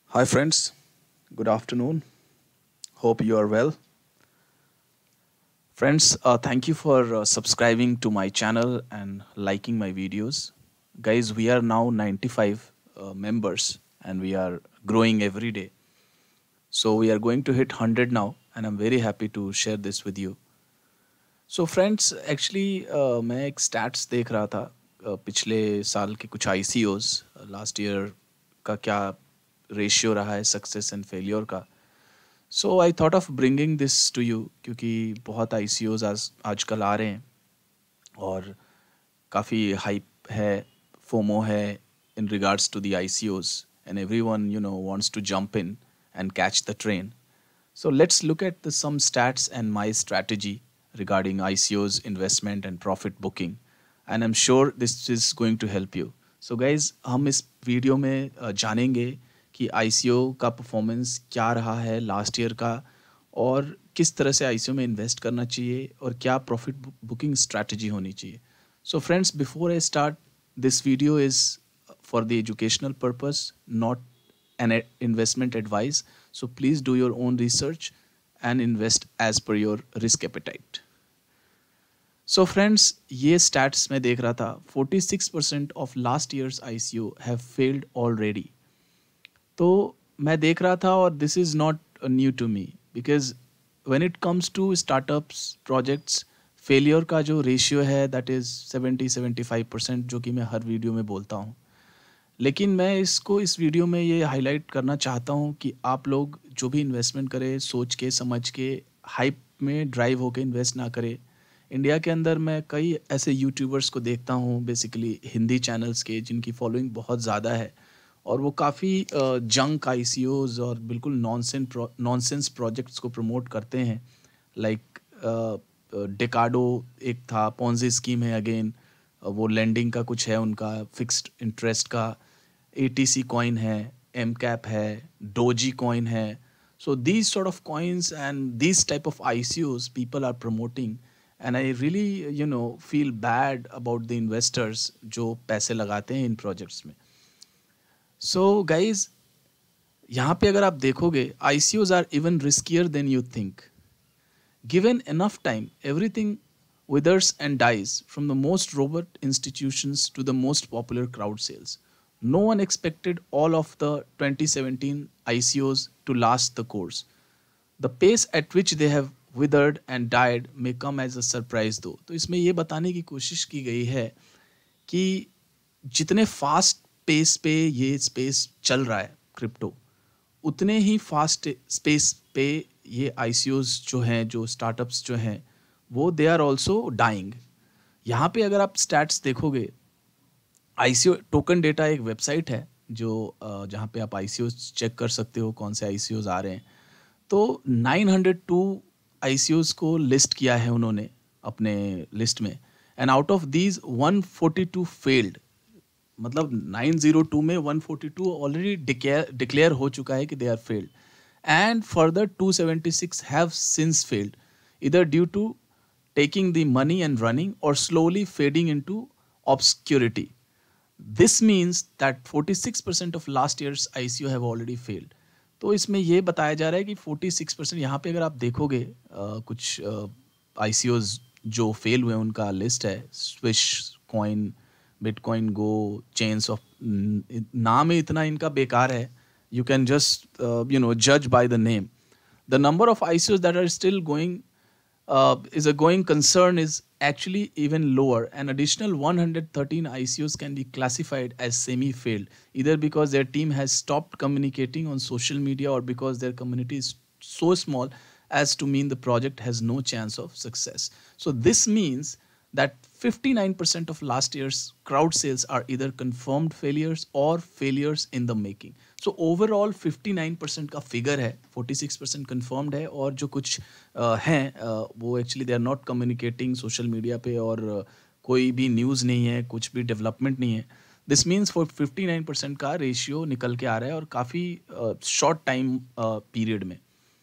Hi, friends. Good afternoon. Hope you are well. Friends, thank you for subscribing to my channel and liking my videos. Guys, we are now 95 members and we are growing every day. So, we are going to hit 100 now, and I'm very happy to share this with you. So, friends, actually, मैं एक stats देख रहा था पिछले साल के कुछ ICOs last year का क्या रेशियो रहा है सक्सेस एंड फेलियर का. So I thought of bringing this to you क्योंकि बहुत आईसीओज आजकल आ रहे हैं और काफ़ी हाइप है, फोमो है in regards to the ICOs and every one wants to jump in and catch the train. So let's look at the some stats and my strategy regarding ICO's investment and profit booking, and I'm sure this is going to help you. So guys, हम इस video में जानेंगे कि ICO का performance क्या रहा है last year का और किस तरह से ICO में इन्वेस्ट करना चाहिए और क्या प्रॉफिट बुकिंग स्ट्रैटेजी होनी चाहिए. So friends, before I start, this video is for the educational purpose, not an investment advice. So please do your own research and invest as per your risk appetite. So friends, ये stats मैं देख रहा था 46% of last year's ICO have failed already. तो मैं देख रहा था और this is not new to me because when it comes to startups projects failure का जो ratio है that is 70-75% जो कि मैं हर वीडियो में बोलता हूँ. लेकिन मैं इसको इस वीडियो में ये हाईलाइट करना चाहता हूँ कि आप लोग जो भी इन्वेस्टमेंट करें सोच के समझ के हाइप में ड्राइव होके इन्वेस्ट ना करें. इंडिया के अंदर मैं कई ऐसे यूट्यूबर्स को देखता हूँ बेसिकली हिंदी चैनल्स के जिनकी फॉलोइंग बहुत ज़्यादा है और वो काफ़ी जंक आईसीओज और बिल्कुल नॉनसेंस प्रोजेक्ट्स को प्रमोट करते हैं. लाइक डेकाडो एक था, पोंजी स्कीम है अगेन, वो लेंडिंग का कुछ है उनका फिक्स्ड इंटरेस्ट का. ATC कॉइन है, एम कैप है, डोजी कॉइन है. So these sort of coins and these type of ICOs people are promoting and I really feel bad about the investors जो पैसे लगाते हैं इन प्रोजेक्ट्स में. सो गाइज, यहाँ पे अगर आप देखोगे ICOs are even riskier than you think. Given enough time, everything withers and dies, from the most robust institutions to the most popular crowd sales. No one expected all of the 2017 ICOs to last the course. The pace at which they have withered and died may come as a surprise though. तो इसमें ये बताने की कोशिश की गई है कि जितने फास्ट पेस पे ये स्पेस चल रहा है क्रिप्टो, उतने ही फास्ट स्पेस पे ये ICOs जो हैं, जो स्टार्टअप्स जो हैं, वो दे आर ऑल्सो डाइंग. यहाँ पे अगर आप स्टैट्स देखोगे, ICO टोकन डेटा एक वेबसाइट है जो जहाँ पे आप ICOs चेक कर सकते हो कौन से ICOs आ रहे हैं. तो 902 ICOs को लिस्ट किया है उन्होंने अपने लिस्ट में and out of these 142 failed. मतलब 902 में 142 ऑलरेडी डिक्लेयर हो चुका है कि they are failed and further 276 have since failed, either due to taking the money and running or slowly fading into obscurity. This means that 46% of last year's ICO have already failed. तो इसमें ये बताया जा रहा है कि 46% यहाँ पे अगर आप देखोगे कुछ ICOs जो फेल हुए उनका लिस्ट है. Swiss coin, Bitcoin go, chains of, नाम ही इतना इनका बेकार है. You can just judge by the name. The number of ICOs that are still going is a going concern is actually even lower. An additional 113 ICOs can be classified as semi-failed, either because their team has stopped communicating on social media or because their community is so small as to mean the project has no chance of success. So this means that 59% of last year's crowd sales are either confirmed failures or failures in the making. So overall 59% का figure है, 46% confirmed है और जो कुछ हैं वो actually they are not communicating social media पे और कोई भी न्यूज़ नहीं है, कुछ भी डेवलपमेंट नहीं है. दिस मीन्स फॉर 59% का रेशियो निकल के आ रहा है और काफ़ी शॉर्ट टाइम पीरियड में.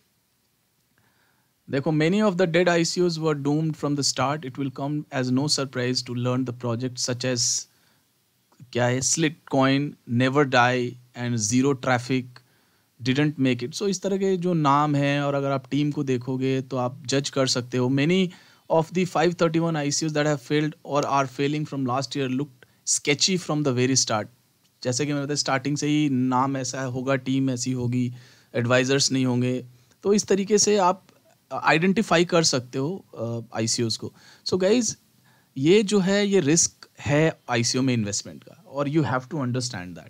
देखो, many of the dead ICOs were doomed from the start. It will come as no surprise to learn the project such as क्या है, Slit Coin, Never Die and Zero Traffic didn't make it. So इस तरह के जो नाम हैं, और अगर आप टीम को देखोगे तो आप जज कर सकते हो। Many of the 531 ICOs that have failed और are failing from last year looked sketchy from the very start. जैसे कि मैंने बताया, स्टार्टिंग से ही नाम ऐसा होगा, टीम ऐसी होगी, एडवाइजर्स नहीं होंगे। तो इस तरीके से आप आइडेंटिफाई कर सकते हो ICOs को। सो गाइज, ये जो है ये रिस्क है ICO में इन्वेस्टमेंट का, और you have to understand that.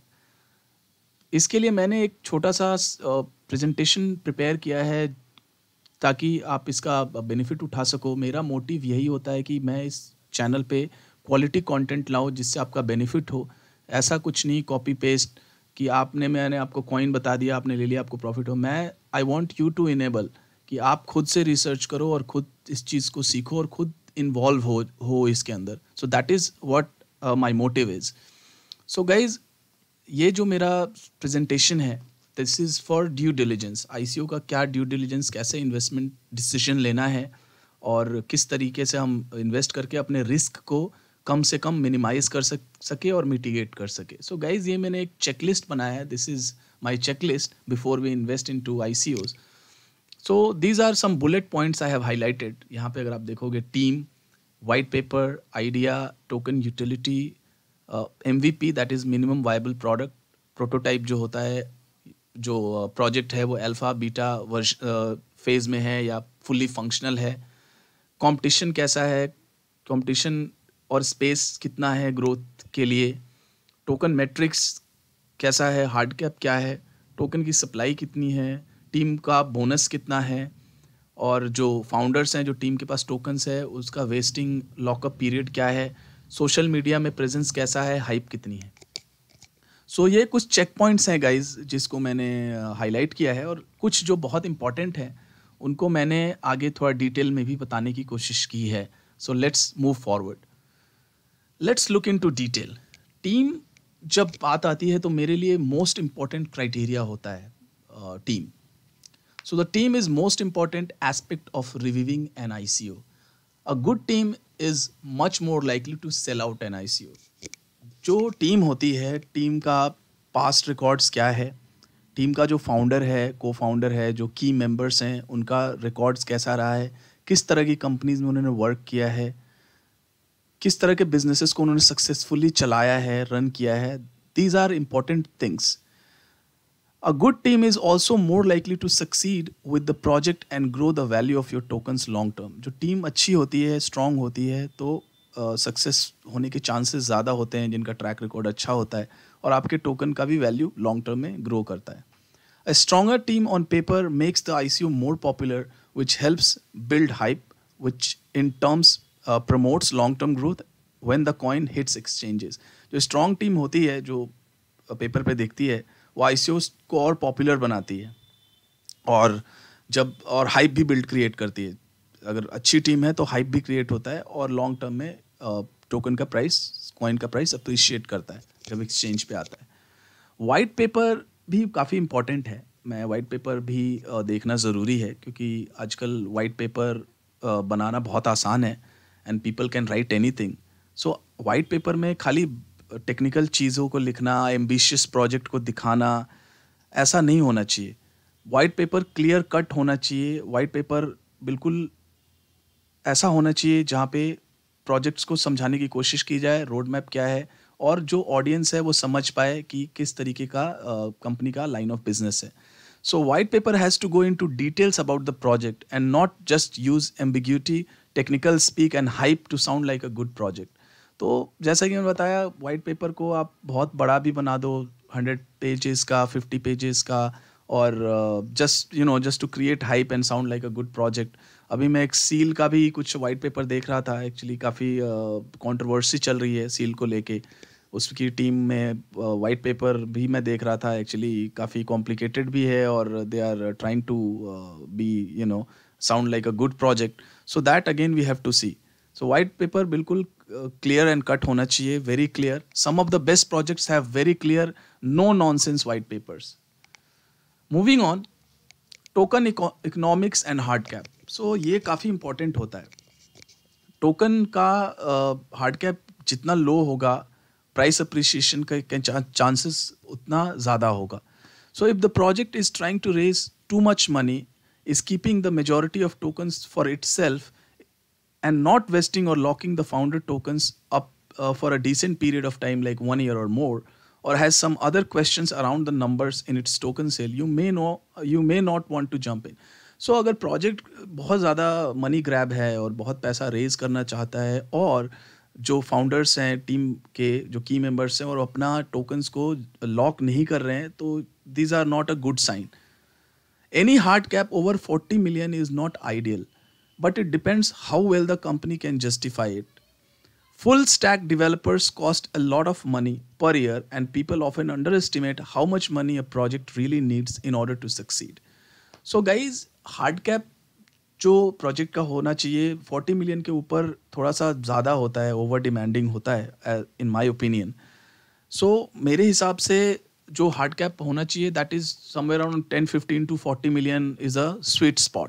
इसके लिए मैंने एक छोटा सा प्रेजेंटेशन प्रिपेयर किया है ताकि आप इसका बेनिफिट उठा सको। मेरा मोटिव यही होता है कि मैं इस चैनल पे क्वालिटी कंटेंट लाऊं जिससे आपका बेनिफिट हो। ऐसा कुछ नहीं कॉपी पेस्ट कि मैंने आपको कॉइन बता दिया, आपने ले लिया, आपको प्रॉफिट हो। मैं I want you to enable कि आप खुद से रिसर्च करो और खुद इस चीज़ को सीखो और खुद इन्वॉल्व हो इसके अंदर। So that is what my motive is. So guys, ये जो मेरा प्रेजेंटेशन है, this is for due diligence. ICO का क्या ड्यू डिलिजेंस, कैसे इन्वेस्टमेंट डिसीजन लेना है और किस तरीके से हम इन्वेस्ट करके अपने रिस्क को कम से कम मिनिमाइज कर सके और मिटिगेट कर सके। सो गाइज, ये मैंने एक चेकलिस्ट बनाया है। This is my checklist before we invest into ICOs। So these are some bullet points I have highlighted. यहाँ पे अगर आप देखोगे, team, white paper, idea, token utility, MVP that is minimum viable product, prototype जो होता है, जो project है वो अल्फ़ा बीटा फेज़ में है या फुल्ली फंक्शनल है, कंपटीशन कैसा है, कंपटीशन और स्पेस कितना है ग्रोथ के लिए, टोकन मैट्रिक्स कैसा है, हार्ड कैप क्या है, टोकन की सप्लाई कितनी है, टीम का बोनस कितना है, और जो फाउंडर्स हैं, जो टीम के पास टोकन्स है, उसका वेस्टिंग लॉकअप पीरियड क्या है, सोशल मीडिया में प्रेजेंस कैसा है, हाइप कितनी है। सो ये कुछ चेक पॉइंट्स हैं गाइज जिसको मैंने हाईलाइट किया है, और कुछ जो बहुत इंपॉर्टेंट हैं उनको मैंने आगे थोड़ा डिटेल में भी बताने की कोशिश की है। So let's move forward, let's look into detail. Team जब बात आती है तो मेरे लिए मोस्ट इंपॉर्टेंट क्राइटेरिया होता है team. So the team is most important aspect of reviewing an ICO. A good team is much more likely to sell out an ICO. जो टीम होती है, टीम का पास्ट रिकॉर्ड्स क्या है, team का जो फाउंडर है, को फाउंडर है, जो की मेंबर्स हैं, उनका रिकॉर्ड्स कैसा रहा है, किस तरह की कंपनीज में उन्होंने वर्क किया है, किस तरह के बिजनेसेस को उन्होंने सक्सेसफुली चलाया है, रन किया है। These are important things. A good team is also more likely to succeed with the project and grow the value of your tokens long term. जो टीम अच्छी होती है, स्ट्रांग होती है, तो सक्सेस होने के चांसेस ज़्यादा होते हैं, जिनका ट्रैक रिकॉर्ड अच्छा होता है, और आपके टोकन का भी वैल्यू लॉन्ग टर्म में ग्रो करता है। A stronger team on paper makes the ICO more popular, which helps build hype, which in terms promotes long-term growth when the coin hits exchanges. जो स्ट्रांग टीम होती है, जो paper पे दिखती है, वो ICOs को और पॉपुलर बनाती है, और हाइप भी बिल्ड क्रिएट करती है। अगर अच्छी टीम है तो हाइप भी क्रिएट होता है, और लॉन्ग टर्म में टोकन का प्राइस, कॉइन का प्राइस अप्रिशिएट करता है जब एक्सचेंज पे आता है। वाइट पेपर भी काफ़ी इंपॉर्टेंट है। मैं वाइट पेपर भी देखना ज़रूरी है, क्योंकि आजकल वाइट पेपर बनाना बहुत आसान है, and people can write anything. So white paper में खाली टेक्निकल चीज़ों को लिखना, एम्बिशियस प्रोजेक्ट को दिखाना, ऐसा नहीं होना चाहिए। वाइट पेपर क्लियर कट होना चाहिए। वाइट पेपर बिल्कुल ऐसा होना चाहिए जहाँ पे प्रोजेक्ट्स को समझाने की कोशिश की जाए, रोड मैप क्या है, और जो ऑडियंस है वो समझ पाए कि किस तरीके का कंपनी का लाइन ऑफ बिजनेस है। So white paper has to go into details about the project and not just use ambiguity, technical speak and hype to sound like a good project. तो जैसा कि मैंने बताया, वाइट पेपर को आप बहुत बड़ा भी बना दो, 100 पेजेस का, 50 पेजेस का, और just to create hype and sound like a good project. अभी मैं एक सील का भी कुछ वाइट पेपर देख रहा था। एक्चुअली काफ़ी कंट्रोवर्सी चल रही है सील को लेके। उसकी टीम में वाइट पेपर भी मैं देख रहा था। एक्चुअली काफ़ी कॉम्प्लिकेटेड भी है, और they are trying to be sound like a good project. So that again we have to see. So white paper बिल्कुल क्लियर एंड कट होना चाहिए, very clear. Some of the best projects have very clear, no nonsense white papers. Moving on, token economics and hard cap. So ये काफ़ी important होता है। Token का hard cap जितना लो होगा, प्राइस अप्रिसिएशन का चांसेस उतना ज़्यादा होगा। So if the project is trying to raise too much money, is keeping the majority of tokens for itself and not vesting or locking the founder tokens up for a decent period of time like 1 year or more, or has some other questions around the numbers in its token sale, you may not want to jump in. So अगर project बहुत ज़्यादा money grab है और बहुत पैसा raise करना चाहता है, और जो फाउंडर्स हैं टीम के, जो की मेंबर्स हैं, और अपना टोकन्स को लॉक नहीं कर रहे हैं, तो these are not a good sign. Any hard cap over 40 million is not ideal, but it depends how well the company can justify it. Full stack developers cost a lot of money per year, and people often underestimate how much money a project really needs in order to succeed. So guys, hard cap जो project का होना चाहिए 40 million के ऊपर थोड़ा सा ज़्यादा होता है, ओवर डिमांडिंग होता है इन माय ओपिनियन. सो मेरे हिसाब से जो हार्ड कैप होना चाहिए that is somewhere around 10-15 to 40 million is a sweet spot.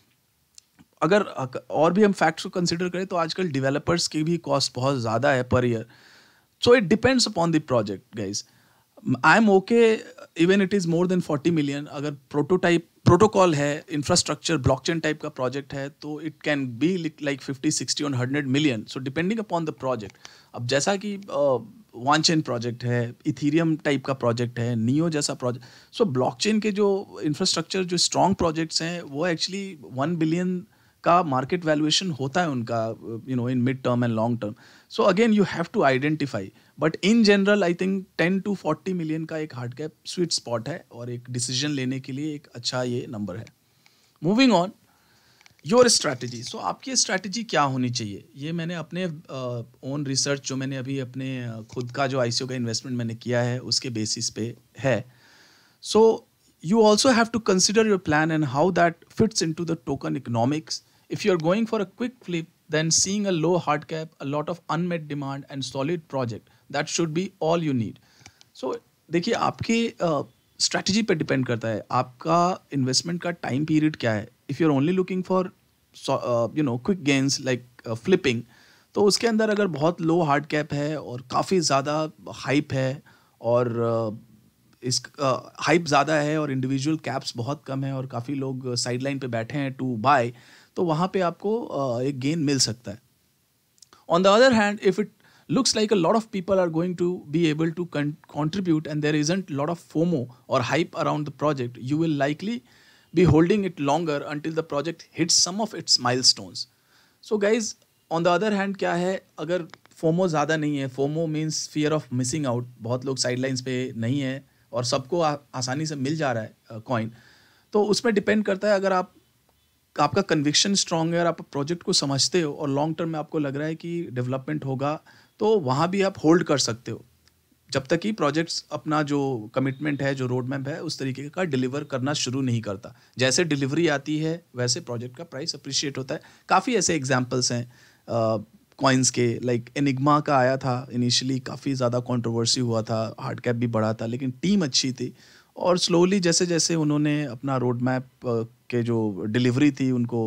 अगर और भी हम फैक्ट्स को कंसिडर करें तो आजकल डेवलपर्स की भी कॉस्ट बहुत ज़्यादा है पर year. So it depends upon the project guys. I am okay even it is more than 40 million. अगर प्रोटोकॉल है, इंफ्रास्ट्रक्चर ब्लॉकचेन टाइप का प्रोजेक्ट है, तो इट कैन बी लाइक 50, 60 और 100 million. So depending upon the project. अब जैसा कि Wanchain project है, इथीरियम टाइप का प्रोजेक्ट है, नियो जैसा प्रोजेक्ट. सो ब्लॉकचेन के जो इंफ्रास्ट्रक्चर जो स्ट्रॉन्ग प्रोजेक्ट्स हैं वो एक्चुअली 1 बिलियन का मार्केट वैल्यूएशन होता है उनका, in mid term and long term. So again you have to identify, but in general I think 10 to 40 million का एक हार्ड कैप स्वीट स्पॉट है और एक डिसीजन लेने के लिए एक अच्छा ये नंबर है. Moving on, your strategy. So आपकी स्ट्रैटेजी क्या होनी चाहिए, ये मैंने अपने ओन रिसर्च जो मैंने अभी अपने खुद का जो आईसीओ का इन्वेस्टमेंट मैंने किया है उसके बेसिस पे है. सो you also have to consider your plan and how that fits into the token economics. If you're going for a quick flip, then seeing a low hard cap, a lot of unmet demand and solid project, that should be all you need. So देखिए आपके strategy पे depend करता है, आपका investment का time period क्या है. If you are only looking for quick gains like flipping, तो उसके अंदर अगर बहुत लो हार्ड कैप है और काफ़ी ज़्यादा हाइप है और इस हाइप ज़्यादा है और इंडिविजुअल कैप्स बहुत कम है और काफ़ी लोग साइडलाइन पे बैठे हैं टू बाय, तो वहाँ पे आपको एक गेन मिल सकता है. On the other hand, if it looks like a lot of people are going to be able to contribute and there isn't a lot of FOMO or hype around the project, you will likely be holding it longer until the project hits some of its milestones. So guys, on the other hand क्या है, अगर FOMO ज़्यादा नहीं है, FOMO means fear of missing out, बहुत लोग sidelines पे नहीं है और सबको आसानी से मिल जा रहा है कॉइन, तो उसमें डिपेंड करता है. अगर आपका कन्विक्शन स्ट्रांग है और आप प्रोजेक्ट को समझते हो और लॉन्ग टर्म में आपको लग रहा है कि डेवलपमेंट होगा, तो वहाँ भी आप होल्ड कर सकते हो जब तक कि प्रोजेक्ट्स अपना जो कमिटमेंट है, जो रोड मैप है, उस तरीके का डिलीवर करना शुरू नहीं करता. जैसे डिलीवरी आती है वैसे प्रोजेक्ट का प्राइस अप्रिशिएट होता है. काफ़ी ऐसे एग्जांपल्स हैं कॉइन्स के, लाइक एनिग्मा का आया था इनिशियली, काफ़ी ज़्यादा कंट्रोवर्सी हुआ था, हार्ड कैप भी बढ़ा था, लेकिन टीम अच्छी थी और स्लोली जैसे जैसे उन्होंने अपना रोड मैप के जो डिलीवरी थी उनको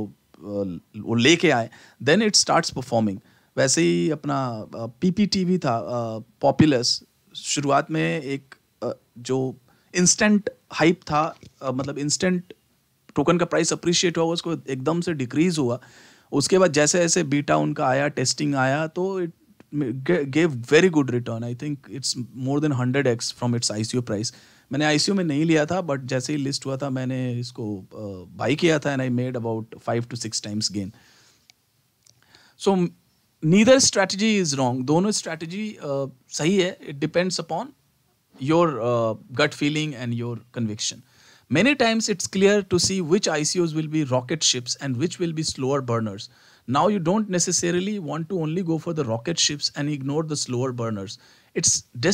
वो लेके आए, देन इट स्टार्ट्स परफॉर्मिंग. वैसे ही अपना पीपीटी भी था, पॉपुलस, शुरुआत में एक जो इंस्टेंट हाइप था, मतलब इंस्टेंट टोकन का प्राइस अप्रिशिएट हुआ, उसको एकदम से डिक्रीज हुआ. उसके बाद जैसे जैसे बीटा उनका आया, टेस्टिंग आया, तो it gave very good return. I think it's more than 100x from its ICO price. मैंने आईसीओ में नहीं लिया था, बट जैसे ही लिस्ट हुआ था मैंने इसको बाई किया था and I made about 5 to 6 times gain. So neither strategy is wrong. दोनों स्ट्रैटेजी सही है. It depends upon your gut feeling and your conviction. Many times it's clear to see which ICOs will be rocket ships and which will be slower burners. Now you don't necessarily want to only go for the rocket ships and ignore the slower burners. It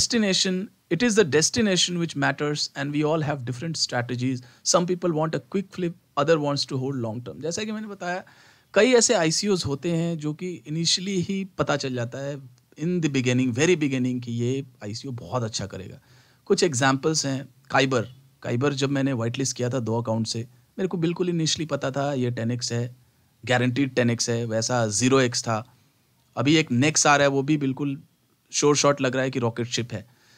is the destination which matters, and we all have different strategies. Some people want a quick flip, other wants to hold long term. जैसा कि मैंने बताया, कई ऐसे ICOs होते हैं जो कि इनिशियली ही पता चल जाता है in the beginning, very beginning, कि ये ICO बहुत अच्छा करेगा. कुछ एग्जाम्पल्स हैं. काइबर जब मैंने वाइट लिस्ट किया था 2 अकाउंट से, मेरे को बिल्कुल इनिशियली पता था ये 10x है, गारंटीड 10x है. वैसा 0x था. अभी एक नेक्स आ रहा है, वो भी बिल्कुल शोर शॉट लग रहा है कि रॉकेट शिप है.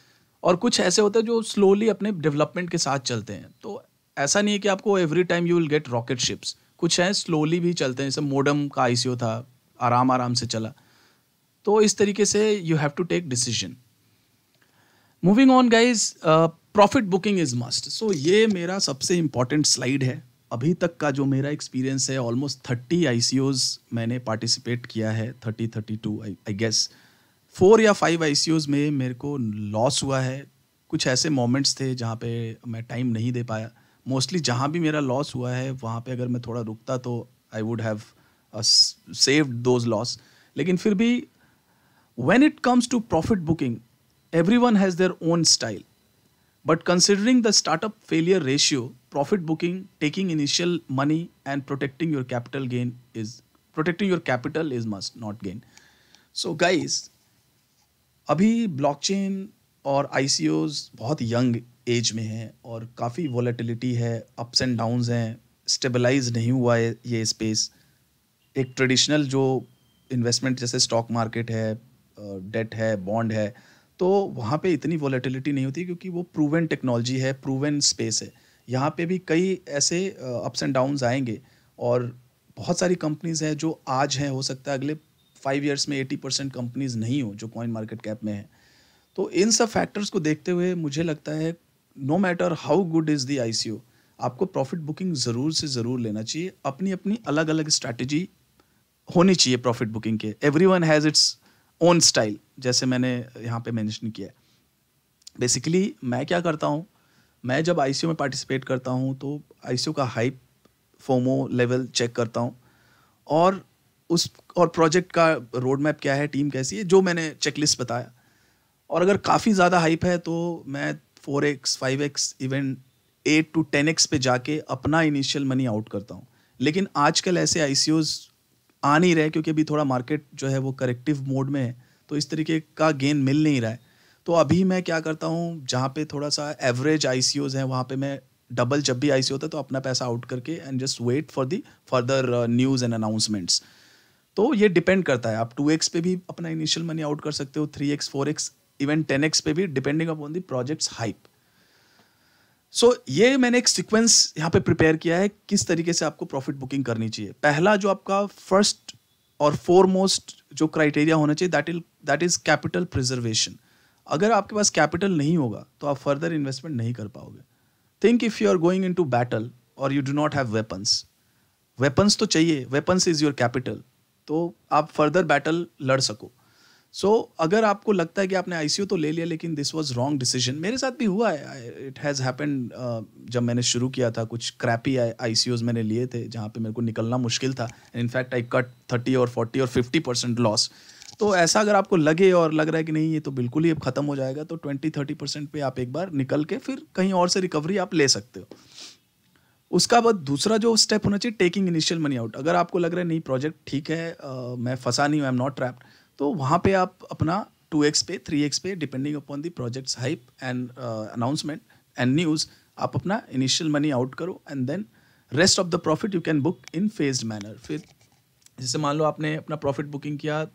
और कुछ ऐसे होते हैं जो स्लोली अपने डेवलपमेंट के साथ चलते हैं। तो ऐसा नहीं है कि आपको every time you will get rocket ships, कुछ हैं स्लोली भी चलते हैं, जैसे मोडम का आईसीओ था, आराम आराम से चला। तो इस तरीके से you have to take decision. Moving on guys, profit booking is must. So ये मेरा सबसे इंपॉर्टेंट स्लाइड है। अभी तक का जो मेरा एक्सपीरियंस है, ऑलमोस्ट 30 आईसीओज मैंने पार्टिसिपेट किया है, 32 आई गेस। 4 या 5 आईसीओज में मेरे को लॉस हुआ है। कुछ ऐसे मोमेंट्स थे जहाँ पे मैं टाइम नहीं दे पाया। मोस्टली जहाँ भी मेरा लॉस हुआ है वहाँ पे अगर मैं थोड़ा रुकता तो I would have saved those loss. लेकिन फिर भी when it comes to profit booking, everyone has their own style. But considering the startup failure ratio, profit booking, taking initial money and protecting your capital is must, not gain. So guys, अभी blockchain और ICOs बहुत young age में हैं और काफ़ी volatility है, ups and downs हैं, stabilize नहीं हुआ है ये स्पेस। एक ट्रेडिशनल जो इन्वेस्टमेंट जैसे स्टॉक मार्केट है, डेट है, बॉन्ड है, तो वहाँ पे इतनी वॉलेटिलिटी नहीं होती क्योंकि वो प्रूवन टेक्नोलॉजी है, प्रूवन स्पेस है। यहाँ पे भी कई ऐसे अप्स एंड डाउन्स आएंगे और बहुत सारी कंपनीज हैं जो आज हैं, हो सकता है अगले 5 ईयर्स में 80% कंपनीज नहीं हो जो कॉइन मार्केट कैप में है। तो इन सब फैक्टर्स को देखते हुए मुझे लगता है no matter how good is the ICO, आपको प्रॉफिट बुकिंग ज़रूर से ज़रूर लेना चाहिए। अपनी अपनी अलग अलग स्ट्रैटेजी होनी चाहिए प्रॉफिट बुकिंग के। Everyone has its own style, जैसे मैंने यहाँ पे मेंशन किया है। बेसिकली मैं क्या करता हूँ, मैं जब ICO में पार्टिसिपेट करता हूँ तो ICO का हाइप, फोमो लेवल चेक करता हूँ और प्रोजेक्ट का रोड मैप क्या है, टीम कैसी है, जो मैंने चेकलिस्ट बताया। और अगर काफ़ी ज़्यादा हाइप है तो मैं 4x 5x even 8 to 10x पे जाके अपना इनिशियल मनी आउट करता हूँ। लेकिन आजकल ऐसे ICOs आ नहीं रहे क्योंकि अभी थोड़ा मार्केट जो है वो करेक्टिव मोड में है, तो इस तरीके का गेन मिल नहीं रहा है। तो अभी मैं क्या करता हूँ, जहाँ पे थोड़ा सा एवरेज ICOs हैं वहाँ पे मैं डबल, जब भी ICO होता है तो अपना पैसा आउट करके and just wait for the further news and announcements. तो ये डिपेंड करता है, आप 2x पे भी अपना इनिशियल मनी आउट कर सकते हो, 3x 4x इवन 10x पे भी, depending upon the projects hype. So ये मैंने एक सीक्वेंस यहाँ पे प्रिपेयर किया है किस तरीके से आपको प्रॉफिट बुकिंग करनी चाहिए। पहला जो आपका फर्स्ट और फोरमोस्ट जो क्राइटेरिया होना चाहिए, दैट इज कैपिटल प्रिजर्वेशन। अगर आपके पास कैपिटल नहीं होगा तो आप फर्दर इन्वेस्टमेंट नहीं कर पाओगे। Think if you are going into battle और you do not have weapons तो चाहिए, वेपन्स इज योर कैपिटल, तो आप फर्दर बैटल लड़ सको। सो अगर आपको लगता है कि आपने ICO तो ले लिया लेकिन दिस वाज रॉन्ग डिसीजन, मेरे साथ भी हुआ है, इट हैज़ हैपेंड। जब मैंने शुरू किया था कुछ क्रैपी ICOs मैंने लिए थे जहाँ पे मेरे को निकलना मुश्किल था। इनफैक्ट आई कट 30 और 40 और 50% लॉस। तो ऐसा अगर आपको लगे और लग रहा है कि नहीं ये तो बिल्कुल ही अब ख़त्म हो जाएगा, तो 20-30% पे आप एक बार निकल के फिर कहीं और से रिकवरी आप ले सकते हो। उसका बाद दूसरा जो स्टेप होना चाहिए, टेकिंग इनिशियल मनी आउट। अगर आपको लग रहा है नहीं प्रोजेक्ट ठीक है, मैं फंसा नहीं हूँ, आई एम नॉट ट्रैप्ड, तो वहाँ पे आप अपना 2x पे 3x पे depending upon the projects hype and announcement and news, आप अपना इनिशियल मनी आउट करो and then rest of the profit you can book in phased manner. फिर जैसे मान लो आपने अपना प्रॉफिट बुकिंग किया,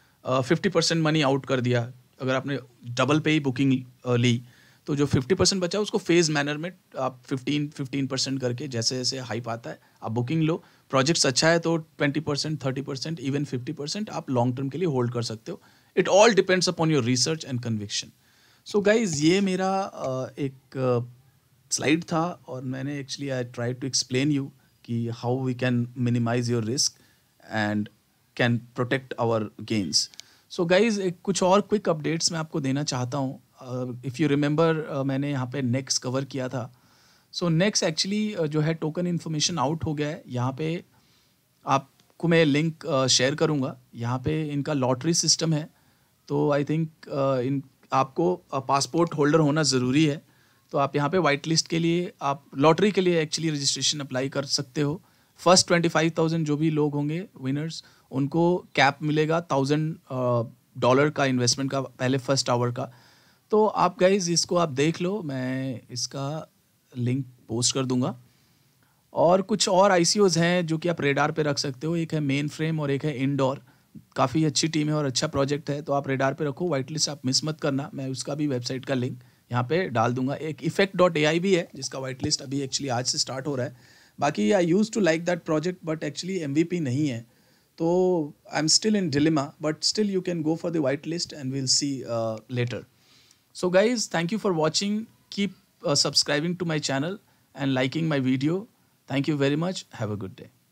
50% मनी आउट कर दिया, अगर आपने डबल पे ही बुकिंग ली तो जो 50% बचा उसको फेज मैनर में आप 15% करके जैसे जैसे हाइप आता है आप बुकिंग लो। प्रोजेक्ट्स अच्छा है तो 20%, 30%, इवन 50% आप लॉन्ग टर्म के लिए होल्ड कर सकते हो। It all depends upon your research and conviction. So guys ये मेरा एक स्लाइड था और मैंने actually I try to explain you कि how we can minimize your risk and can protect our gains. So guys एक कुछ और क्विक अपडेट्स मैं आपको देना चाहता हूँ। इफ़ यू रिमेंबर मैंने यहाँ पे नेक्स्ट कवर किया था। सो नेक्स्ट एक्चुअली जो है टोकन इन्फॉर्मेशन आउट हो गया है। यहाँ पे आपको मैं लिंक शेयर करूँगा। यहाँ पे इनका लॉटरी सिस्टम है, तो आई थिंक इन आपको पासपोर्ट होल्डर होना ज़रूरी है। तो आप यहाँ पे वाइट लिस्ट के लिए, आप लॉटरी के लिए एक्चुअली रजिस्ट्रेशन अप्लाई कर सकते हो। फर्स्ट 25,000 जो भी लोग होंगे विनर्स, उनको कैप मिलेगा $1,000 का इन्वेस्टमेंट का पहले फर्स्ट आवर का। तो आप गाइज इसको आप देख लो, मैं इसका लिंक पोस्ट कर दूंगा। और कुछ और ICOs हैं जो कि आप रेडार पे रख सकते हो। एक है मेन फ्रेम और एक है इंडोर, काफ़ी अच्छी टीम है और अच्छा प्रोजेक्ट है, तो आप रेडार पे रखो। वाइट लिस्ट आप मिस मत करना, मैं उसका भी वेबसाइट का लिंक यहाँ पे डाल दूंगा। एक effect.ai भी है जिसका वाइट लिस्ट अभी एक्चुअली आज से स्टार्ट हो रहा है। बाकी I use to like that project but actually MVP नहीं है, तो I am still in dilemma, but still you can go for the white list and we'll see later. So guys, thank you for watching. Keep subscribing to my channel and liking my video. Thank you very much. Have a good day.